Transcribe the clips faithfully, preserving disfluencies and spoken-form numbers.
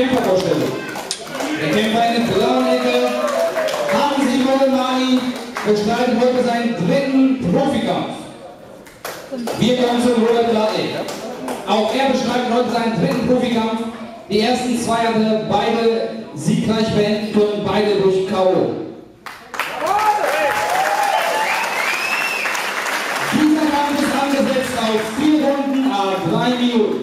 Kämpfervorstellung. Der Kämpfer in der blauen Ecke, Hans-Simon Mani, bestreitet heute seinen dritten Profikampf. Wir kommen zu Robert Bradley. Auch er bestreitet heute seinen dritten Profikampf. Die ersten zwei hat er beide siegreich beenden können, beide durch K O. Dieser Kampf ist angesetzt auf vier Runden à drei Minuten.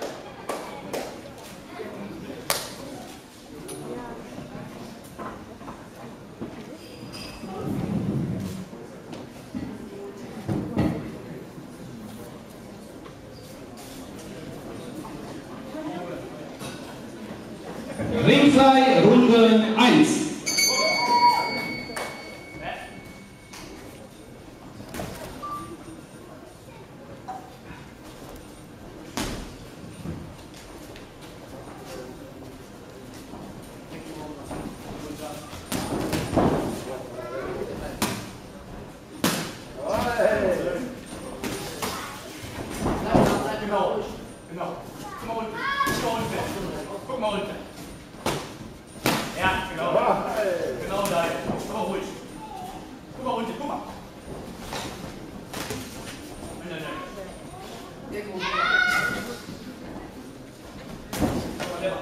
Ringfrei, Runde eins. Genau, genau. Guck mal unten. Guck mal unten. Guck mal unten. Ja, genau. Genau da. Guck mal ruhig. Guck mal unten. Guck mal. Nein, nein, nein. Guck mal leer.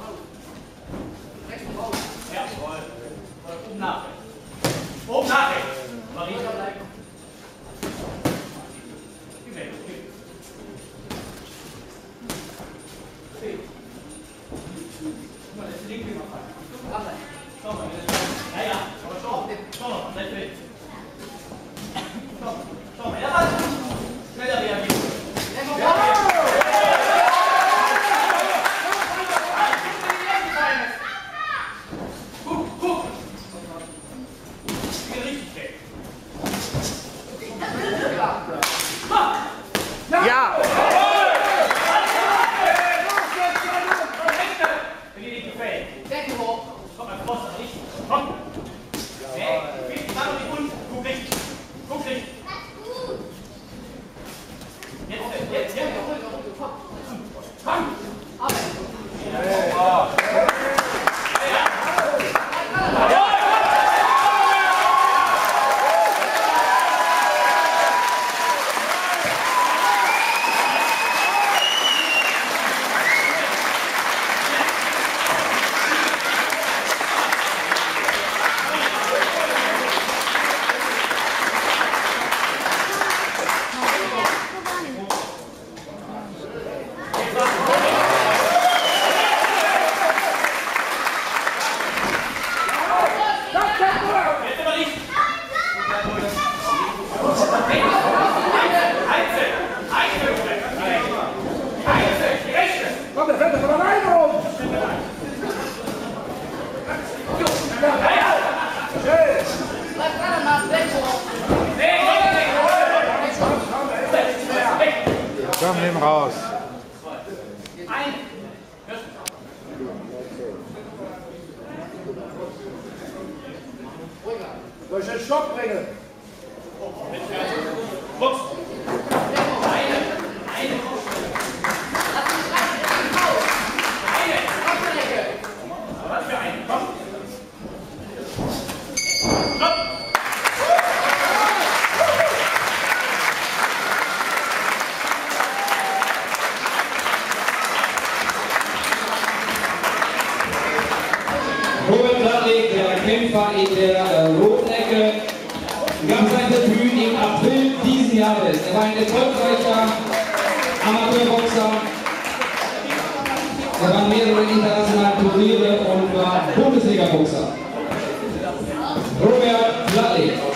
Ja, voll. Oben nach. Oben nach. Marie. Gib weg. Guck mal, das ist linke mal fallen. Schau mal, ja, ja, aber schau, schau mal, bleib weg. Schau, schau mal, ja, was? Schneller reagieren. Guck, guck. Ich bin richtig weg. Ja! Komm mal raus, richtig. Komm. Nee, mach doch nicht unten. Guck nicht. Guck nicht. Jetzt, jetzt, jetzt. Komm. Komm, der fällt doch von alleine rum! Komm, nimm raus. Soll ich den Stopp bringen? Box. Eine. Eine. Was für einen? Komm. Stopp. Robert Bradley, der Kämpfer in der äh, roten Ecke, gab sein Debüt im April diesen Jahres. Er war ein erfolgreicher Amateurboxer. Er war mehrere internationale Turniere und war Bundesliga-Boxer. Robert Bradley.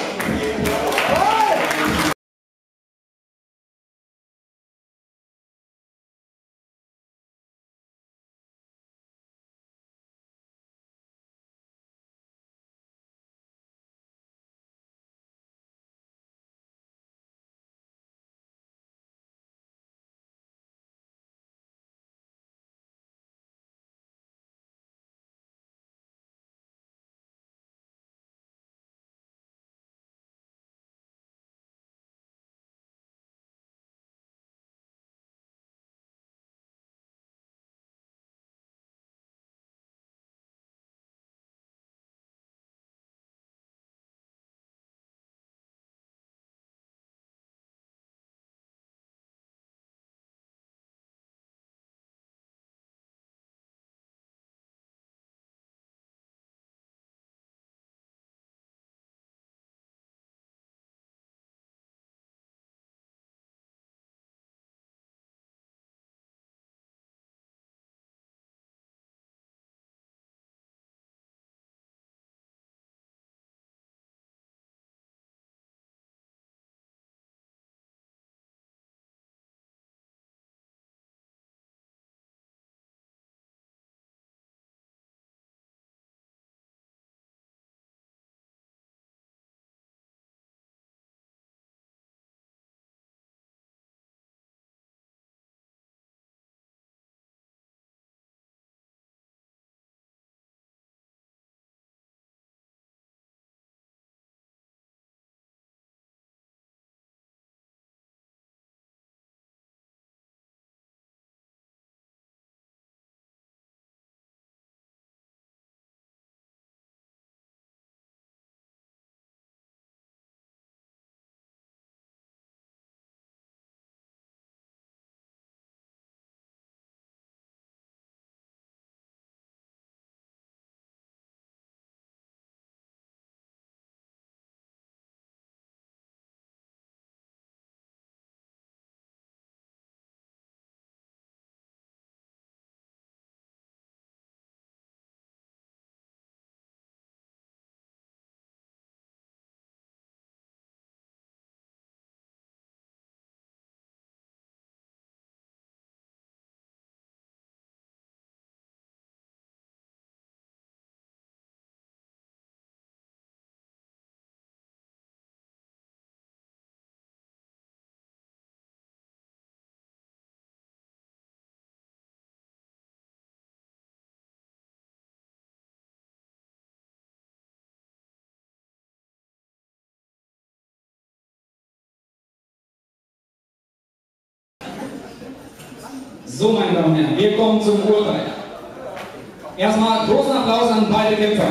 So, meine Damen und Herren, wir kommen zum Urteil. Erstmal großen Applaus an beide Kämpfer.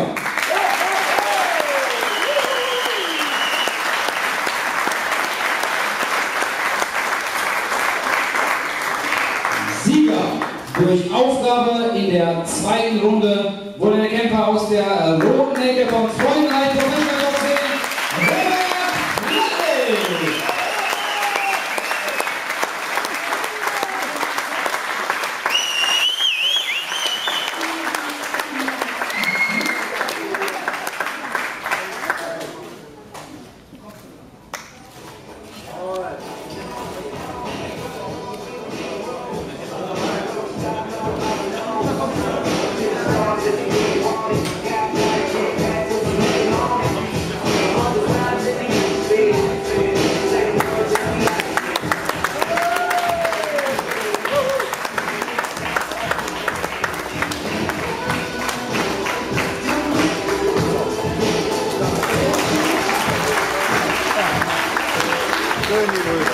Sieger durch Aufgabe in der zweiten Runde wurde der Kämpfer aus der roten Ecke von Freudenreich Professional Boxing, Robert Landl. Schön die Brüder.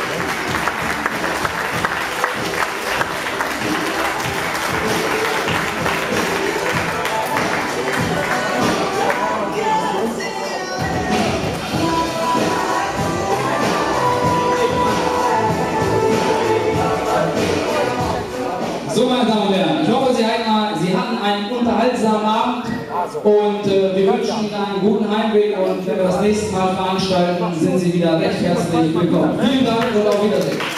So, meine Damen und Herren, ich hoffe, Sie hatten, Sie hatten einen unterhaltsamen Abend und äh, wir wünschen Ihnen einen guten Heimweg und wenn wir das nächste Mal veranstalten, sind Sie wieder recht herzlich willkommen. Vielen Dank und auf Wiedersehen.